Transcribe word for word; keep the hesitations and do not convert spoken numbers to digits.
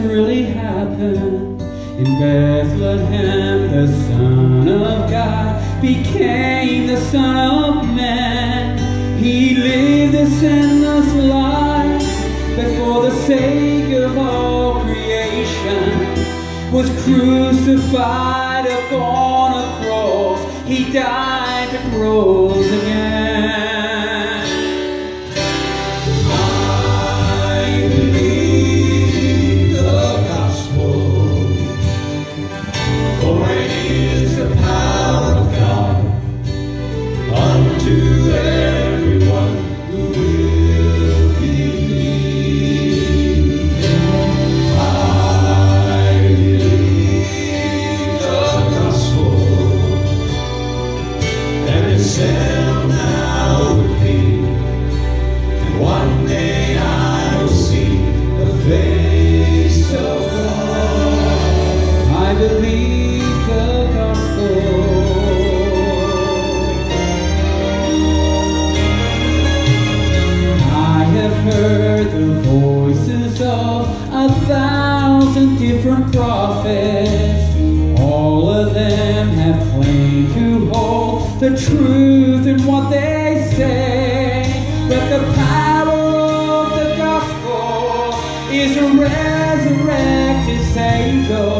really happened. In Bethlehem, the Son of God became the Son of Man. He lived a sinless life, but for the sake of all creation was crucified upon a cross. He died but rose again. I believe the gospel, for it is the power of God unto everyone who will believe. I believe the gospel, and it's settled now with me, and one day I will see the face of God. I believe the gospel. Heard the voices of a thousand different prophets. All of them have claimed to hold the truth in what they say, but the power of the gospel is a resurrected Savior.